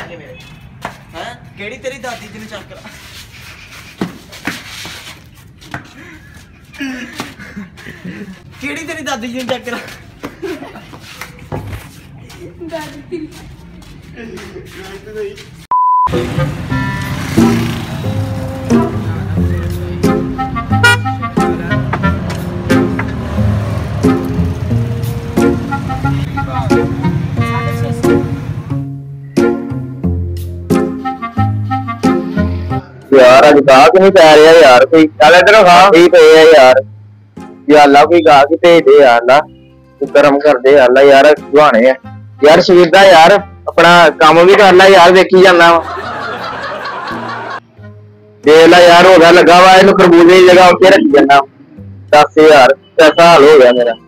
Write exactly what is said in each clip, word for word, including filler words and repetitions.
के मेरे हैं केड़ी तेरी दादी जी ने चेक करा केड़ी तेरी दादी जी ने चेक करा दादी यार अज गाहक नहीं पै रहा यार कोई चल इधर खा ही पे यार या अल्लाह कोई गाहक भेज दे यार ला गरम कर दे अल्लाह यार सुहाने है यार शरीर दा यार अपना काम भी कर ला यार देखी जाना देख ला यार हो गया लगा वा इन्हू खरबूजे की जगह उत्ते रखी जाना दस यार कैसा हाल हो गया मेरा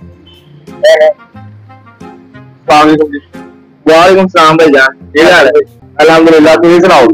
वालेकुम सलाम भाई जान ठीक है अल्हम्दुलिल्लाह तुम सुनाओ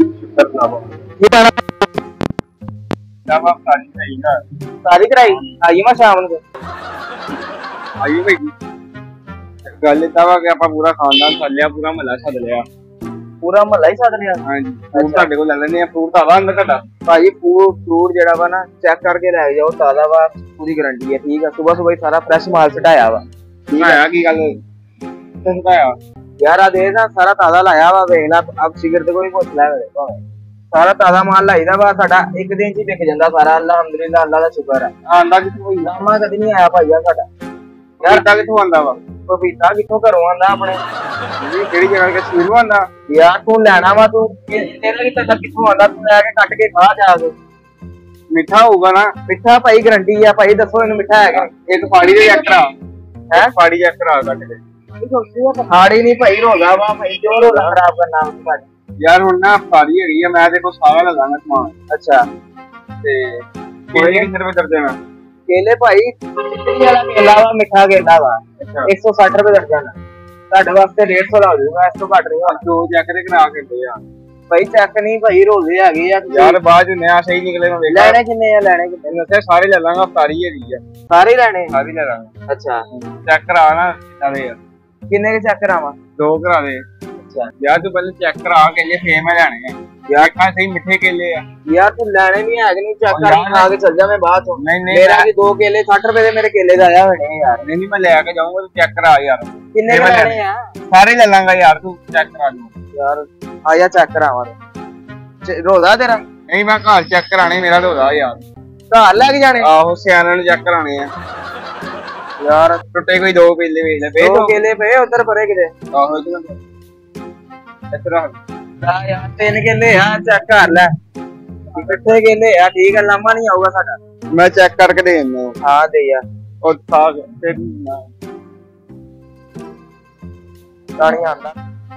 सारी कराई आई मैं शाम को आई भाई गल इदा वा कि आपां पूरा खानदान सद लिया पूरा महला सद लिया पूरा महला ही सद लिया हां जी फ्रूट ਤੁਹਾਡੇ ਕੋਲ ਲੈ ਲੈਣੇ ਆ फ्रूट ताजा अंदर ਤੁਹਾਡਾ भाई फ्रूट फ्रूट जेड़ा वा ना चेक करके ले जाओ ताजा वा पूरी गारंटी है ठीक है सुबह सुबह ही सारा फ्रेश माल चढ़ाया वा ठीक है की गल चढ़ाया यार आ देख ना सारा ताजा लाया वा देख ला अब सिगरेट कोई पूछ ले मेरे सारा ताजा माल लाईदा वा साडा एक दिन च बिक जांदा सारा अल्हम्दुलिल्लाह अल्लाह दा शुक्र है आंदा किथों होई लामा कदी नहीं आया भाईया साडा यार ता किथों आंदा वा पपीता किथों घरों आंदा अपने जी केड़ी जगह के सीरू आंदा यार तू लेना वा तू तेरे लिए तक किथों आंदा तू लेके कट के खा जा के मिठा होगा ना मिठा भाई गारंटी है भाई दसो इनु मिठा है एक फाड़ी दे चेक करा है फाड़ी चेक करा कट के फाड़ी नहीं भाई रोगा वा भाई क्यों रोगा खराब करना साडी यार हुन ना फाड़ी हैगी है मैं देखो सारा लगाना समान अच्छा ते केले कितने रुपए दर्जन है केले भाई चिट्टी वाला केला वा मिठा केला वा एक सौ साठ रुपए दर्जन है ਤੁਹਾਡੇ ਵਾਸਤੇ डेढ़ सौ ला दूंगा ਇਸ ਤੋਂ ਘੱਟ ਨਹੀਂ ਹੋਣਾ ਦੋ ਚੈੱਕ ਦੇ ਕਰਾ ਕੇ ਦੇ ਯਾਰ ਭਾਈ ਚੈੱਕ ਨਹੀਂ ਭਾਈ ਰੋਲੇ ਹੈਗੇ ਆ ਯਾਰ ਬਾਅਦ ਚ ਨया ਸਹੀ ਨਿਕਲੇ ਮੈਂ ਵੇਖ ਲੈਣੇ ਕਿੰਨੇ ਆ ਲੈਣੇ ਕਿੰਨੇ ਨਸੇ ਸਾਰੇ ਲੈ ਲਾਂਗਾ ਫਾੜੀ ਹੈਗੀ ਆ ਸਾਰੇ ਲੈਣੇ ਸਾਰੇ ਲੈ ਲਾਂਗਾ ਅੱਛਾ ਚੈੱਕ ਕਰਾ ਨਾ ਕਿੰਨੇ ਯਾਰ ਕਿੰਨੇ ਕੇ ਚੈੱਕ ਕਰਾਵਾਂ ਦੋ ਕਰਾ ਦੇ ਅੱਛਾ ਯਾਰ ਤੂੰ ਪਹਿਲੇ ਚੈੱਕ ਕਰਾ ਕੇਲੇ ਫੇਰ ਮੈਂ ਲੈਣੇ ਆ यार कहां सही मिठे केले है यार तू लेने नहीं है कि नहीं चेक कर खा के चल जा मैं बात हूं नहीं नहीं मेरा भी दो केले साठ रुपए दे मेरे केले दा आया होने यार नहीं नहीं मैं ले आके जाऊंगा तू चेक करा यार कितने के लेने हैं सारे ले लांगा यार तू चेक करा दू यार आया चेक करावा रोदा तेरा नहीं मैं घर चेक कराने मेरा रोदा यार घर लेके जाने आहो सियाने ने चेक कराने हैं यार टुटे कोई दो केले वेच ले दो केले पे उधर परे किते आहो इधर यार तीन केले यार चेक कर ले इकट्ठे केले यार ठीक है लम्बा नहीं आऊगा साडा मैं चेक करके दे देना हां दे यार और साग फिर तानी आंदा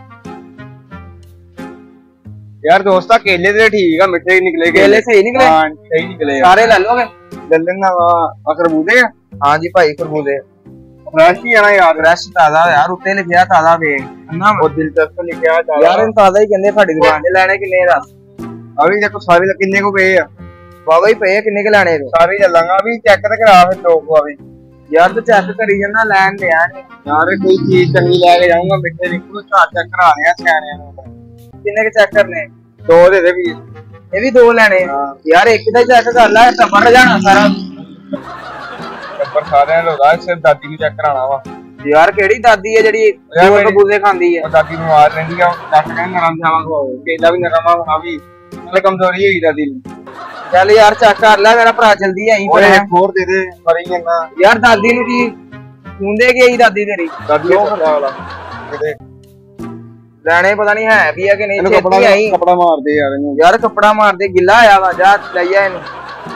यार दोस्ता केले ते ठीक है मिठे निकले केले सही निकले हां सही निकले सारे ले लोगे ले लेना खरबूजे हां जी भाई खरबूजे फ्रेश ही है ना यार फ्रेश ताजा यार उत्ते लिखया ताजा वेख ना और दिलचस्प लिखया ताजा यार इन ताजा ही कहंदे साडी दुकान ते लेने किन्ने दस अभी देखो सारे किन्ने को पे है बाबा ही पे किन्ने के लेने तो सारे ले लांगा अभी चेक ते करा फिर दो को अभी यार तो चेक करी जाना लैन दे यार यार कोई चीज चंगी लेके जाऊंगा मिठे निकलो चार चेक कराने हैं सियाने किन्ने के चेक करने दो दे दे भी ये भी दो लेने यार एक दा चेक कर ला टपर जाना सारा पर सारे लोगा सिर्फ दादी की चेक कराना वा यार केड़ी दादी है जेडी जो कबूजे खांदी है दादी बीमार रहंदी है डॉक्टर कहंदा नरम खावा खवाओ केला भी नरम खावा भी नाले कमजोरी है दादी चल यार चेक कर ले मेरा भरा जल्दी आई ओए फोर दे दे पर ही ना यार दादी नु की खूंदे की आई दादी तेरी दादी खा वाला देख लेने पता नहीं है भी है कि नहीं कपड़ा आई कपड़ा मार दे यार इनु यार कपड़ा मार दे गिला आया वा जा लइया इनु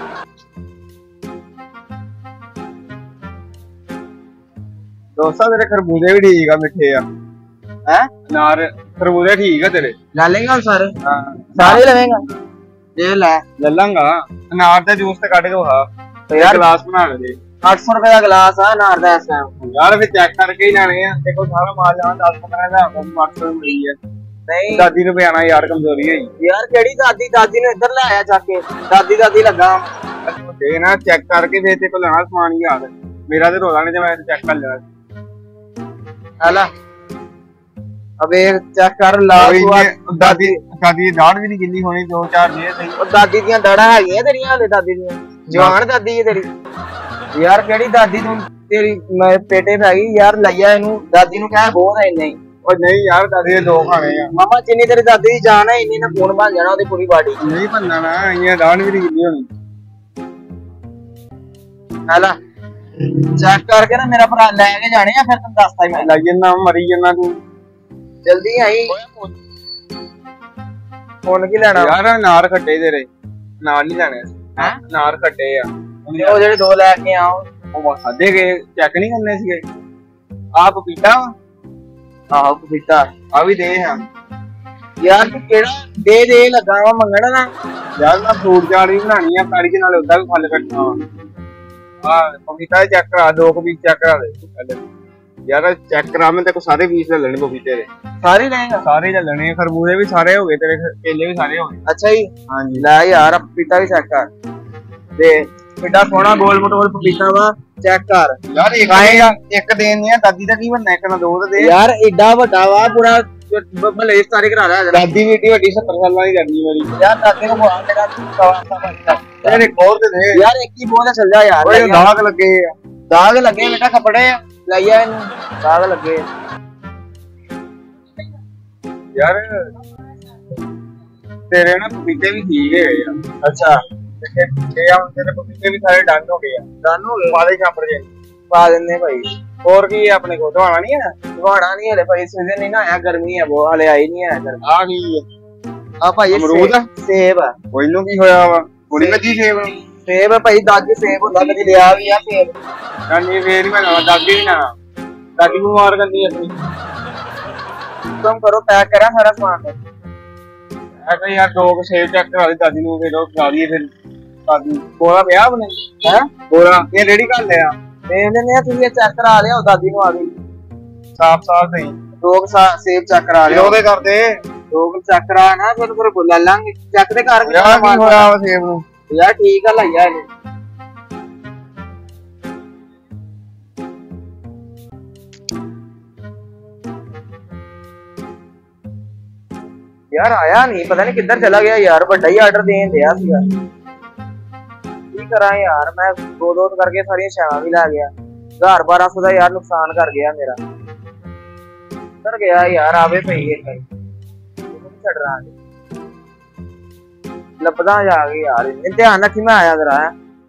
दोस्ता तेरे खरबूजे भी ठीक है मिठे है हैं अनार खरबूजे ठीक है तेरे ले लेंगे सारे हां सारे लेवेंगा ये ले ले लांगा अनार का जूस ते काट के खा तो यार गिलास बना के दे आठ सौ रुपए का गिलास है अनार दा ऐसा यार फिर चेक करके ही लाने हैं देखो सारा माल जाना दस पंद्रह हज़ार का मार्केट में मिली है नहीं दादी नु पे आना यार कमजोरी है यार केड़ी दादी दादी ने इधर ले आया जाके दादी दादी लगा दे ना चेक करके दे ते को लेना सामान ही यार मेरा ते रोला नहीं ते मैं चेक कर लेना आला अबे चेक कर लाल दादी दादी ਦੀ ਦਾੜ ਵੀ ਨਹੀਂ ਗਿੱਲੀ ਹੋਣੀ ਦੋ ਚਾਰ ਜੇ ਸਹੀ ਉਹ ਦਾਦੀ ਦੀਆਂ ਦਾੜਾਂ ਹੈਗੀਆਂ ਤੇਰੀਆਂ ਹਾਲੇ ਦਾਦੀ ਦੀਆਂ ਜਵਾਨ ਦਾਦੀ ਹੈ ਤੇਰੀ ਯਾਰ ਕਿਹੜੀ ਦਾਦੀ ਤੂੰ ਤੇਰੀ ਪੇਟੇ ਪੈ ਗਈ ਯਾਰ ਲਈਆ ਇਹਨੂੰ ਦਾਦੀ ਨੂੰ ਕਹਿ ਬਹੁਤ ਹੈ ਇੰਨੇ ਉਹ ਨਹੀਂ ਯਾਰ ਦਾਦੀ ਦੇ ਦੋ ਖਾਣੇ ਆ ਮਾਮਾ ਜਿੰਨੀ ਤੇਰੀ ਦਾਦੀ ਦੀ ਜਾਨ ਹੈ ਇੰਨੀ ਨਾ ਖੂਨ ਬਣ ਜਾਣਾ ਉਹਦੀ ਪੂਰੀ ਬਾਡੀ ਨਹੀਂ ਬੰਨਾ ਨਾ ਇੰਨੀਆਂ ਦਾੜ ਵੀ ਨਹੀਂ ਗਿੱਲੀ ਹੋਣੀ ਹਾਲਾ ਚੈੱਕ ਕਰਕੇ ਨਾ ਮੇਰਾ ਭਰਾ ਲੈ ਕੇ ਜਾਣੇ ਆ ਫਿਰ ਤੈਨੂੰ ਦੱਸਦਾ ਹੀ ਮੈਂ ਲੱਗ ਜੰਨਾ ਮਰੀ ਜੰਨਾ ਤੂੰ ਜਲਦੀ ਆਈ ਫੋਨ ਕੀ ਲੈਣਾ ਯਾਰ ਨਾਰ ਖੱਟੇ ਤੇਰੇ ਨਾਲ ਨਹੀਂ ਲੈਣੇ ਹੈ ਨਾਰ ਖੱਟੇ ਆ ਉਹ ਜਿਹੜੇ ਦੋ ਲੈ ਕੇ ਆਓ ਉਹ ਖਾਦੇ ਗਏ ਚੈੱਕ ਨਹੀਂ ਕਰਨੇ ਸੀਗੇ ਆਪ ਪਪੀਤਾ ਆਹੋ ਪਪੀਤਾ ਆ ਵੀ ਦੇ ਹਾਂ ਯਾਰ ਤੂੰ ਕਿਹੜਾ ਦੇ ਦੇ ਲੱਗਾ ਵਾ ਮੰਗਣਾ ਨਾ ਯਾਰ ਮੈਂ ਫਰੂਟ ਚਾਟ ਵੀ ਬਣਾਣੀ ਆ ਕਾੜੀ ਦੇ ਨਾਲ ਉਦਾਂ ਵੀ ਫਲ ਕੱਟਣਾ ਵਾ ਆ ਪਪੀਤਾ ਚੈੱਕ ਕਰਾ ਦੋ ਕੁ ਪੀਸ ਚੈੱਕ ਕਰਾ ਦੇ ਯਾਰ ਚੈੱਕ ਕਰਾ ਮੈਂ ਤੇ ਕੋ ਸਾਰੇ ਪੀਸ ਲੈ ਲੈਣੇ ਪਪੀਤੇ ਦੇ ਸਾਰੇ ਲੈਂਗਾ ਸਾਰੇ ਲੈ ਲੈਣੇ ਖਰਬੂਜੇ ਵੀ ਸਾਰੇ ਹੋ ਗਏ ਤੇਰੇ ਕੇਲੇ ਵੀ ਸਾਰੇ ਹੋ ਗਏ ਅੱਛਾ ਜੀ ਹਾਂਜੀ ਲੈ ਯਾਰ ਪਪੀਤਾ ਵੀ ਚੈੱਕ ਕਰ ਤੇ ਕਿੱਡਾ ਸੋਹਣਾ ਗੋਲ ਮਟੋਲ ਪਪੀਤਾ ਵਾ ਚੈੱਕ ਕਰ ਯਾਰ ਇੱਕ ਆਏਗਾ ਇੱਕ ਦੇਣ ਨਹੀਂ ਆ ਦਾਦੀ ਦਾ ਕੀ ਬਣਨਾ ਇੱਕ ਨਾ ਦੋ ਦੇ ਯਾਰ ਏਡਾ ਵੱਡਾ ਵਾ ਪੂਰਾ ਭਲੇ ਸਾਰੇ ਕਰਾ ਲਿਆ ਦਾਦੀ ਵੀ ਏਡੀ ਵੱਡੀ ਸੱਤਰ ਸਾਲਾਂ ਦੀ ਕਰਨੀ ਮੇਰੀ ਯਾਰ ਦਾਦੀ ਨੂੰ ਬੁਲਾ ਮੇਰਾ ਸਵਾ ਸਵਾ ਯਾਰ ਇੱਕ ਹੋਰ ਤੇ ਦੇ ਯਾਰ ਇੱਕ ਹੀ ਬੋਲ ਚੱਲ ਜਾ ਯਾਰ ਓਏ ਦਾਗ ਲੱਗੇ ਆ ਦਾਗ ਲੱਗੇ ਬੇਟਾ ਕੱਪੜੇ ਲਈਆ ਇਹਨੂੰ ਦਾਗ ਲੱਗੇ ਯਾਰ ਤੇਰੇ ਨਾ ਪਪੀਤੇ ਵੀ ਠੀਕ ਹੈ ਯਾਰ ਅੱਛਾ ਤੇ ਆ ਤੇਰੇ ਪਪੀਤੇ ਵੀ ਸਾਰੇ ਡਨ ਹੋ ਗਏ ਆ ਡਨ ਹੋ ਗਏ ਪਾਲੇ ਛਾਪੜ ਜੇ ਪਾ ਦਿੰਦੇ ਭਾਈ ਹੋਰ ਕੀ ਆਪਣੇ ਕੋਲ ਦਵਾਣਾ ਨਹੀਂ ਹੈ ਦਵਾਣਾ ਨਹੀਂ ਹਲੇ ਭਾਈ ਸੀਜ਼ਨ ਨਹੀਂ ਨਾ ਆਇਆ ਗਰਮੀ ਹੈ ਬਹੁਤ ਹਲੇ ਆਈ ਨਹੀਂ ਹੈ ਆ ਕੀ ਆ ਭਾਈ ਅਮਰੂਦ ਸੇਬ ਆ ਕੋਈ ਨੂੰ ਕੀ ਹੋਇਆ ਵਾ ਕੁੜੀ ਵੱਜੀ ਸੇਬ ਸੇਬ ਭਾਈ ਦਾਦੀ ਸੇਬ ਹੁੰਦਾ ਕਦੀ ਲਿਆ ਵੀ ਆ ਸੇਬ ਨਾਨੀ ਫੇਰ ਹੀ ਮੈਂ ਦਾਦੀ ਵੀ ਨਾ ਦਾਦੀ ਨੂੰ ਮਾਰ ਕਰਦੀ ਆਪਣੀ ਤੁਮ ਕਰੋ ਪੈਕ ਕਰਾਂ ਸਾਰਾ ਸਮਾਨ ਐ ਕਈ ਯਾਰ ਦੋ ਕੁ ਸੇਬ ਚੈੱਕ ਕਰਾ ਦੇ ਦਾਦੀ ਨੂੰ ਫੇਰ ਉਹ ਖਾ ਲਈਏ ਫਿਰ ਦਾਦੀ ਕੋਲਾ ਪਿਆ ਆਪਣੇ ਹੈ ਕੋਲਾ ਇਹ ਰੈਡੀ ਕਰ ਲਿਆ ਦੇਖ ਲੈਨੇ ਆ ਤੁਸੀਂ ਚੈੱਕ ਕਰਾ ਲਿਆ ਦਾਦੀ ਨੂੰ ਆ ਗਈ ਸਾਫ ਸਾਫ ਸਹੀ ਦੋ ਸੇਬ ਚੈੱਕ ਕਰਾ ਲਿਆ ਉਹਦੇ ਕਰਦੇ ਦੋ ਚੈੱਕ ਕਰਾ ਨਾ ਫਿਰ ਫਿਰ ਬੁਲਾ ਲਾਂਗੇ ਚੈੱਕ ਤੇ ਕਰ ਯਾਰ ਕੀ ਹੋਇਆ ਵਾ ਸੇਬ ਨੂੰ ਯਾਰ ਠੀਕ ਆ ਲਈਆ ਇਹਨੇ यार आया नहीं पता नहीं किधर चला गया यार बड़ा ही ऑर्डर देन दिया सीगा की करा यार मैं दो दो करके सारी शाम भी ला गया हजार बारह सौ का यार नुकसान कर गया मेरा किधर गया यार आवे पई है छड़ रहा लपदा जाके यार ध्यान रखी मैं आया जरा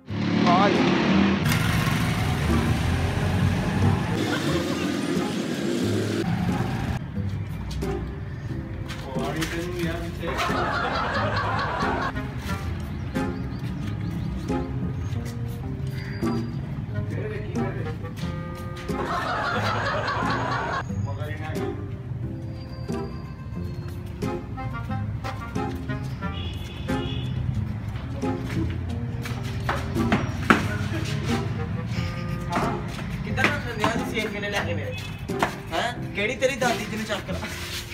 केड़ी तेरी दादी तेन चेक करा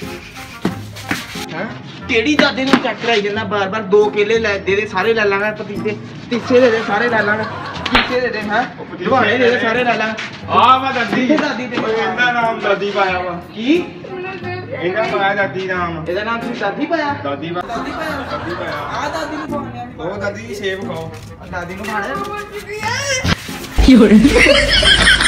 हैं केड़ी दादी नु चेक कराई जन्ना बार बार दो केले ले दे दे सारे ले लांगा पतीसे तीसे दे दे सारे ले लांगा तीसे दे दे हां दवाने दे दे सारे ले लांगा आ मैं दादी दादी ते ਇਹਦਾ ਨਾਮ ਦਾਦੀ ਪਾਇਆ ਵਾ की ਇਹਦਾ ਪਾਇਆ ਦਾਦੀ ਨਾਮ ਇਹਦਾ ਨਾਮ ਤੁਸੀਂ ਦਾਦੀ ਪਾਇਆ ਦਾਦੀ ਵਾ ਦਾਦੀ ਪਾਇਆ ਦਾਦੀ ਪਾਇਆ ਆ ਦਾਦੀ ਨੂੰ ਪਾਉਣਿਆ ਉਹ ਦਾਦੀ ਸੇਬ ਖਾਓ ਦਾਦੀ ਨੂੰ ਖਾਣਾ ਕੀ ਹੋ ਰਿਹਾ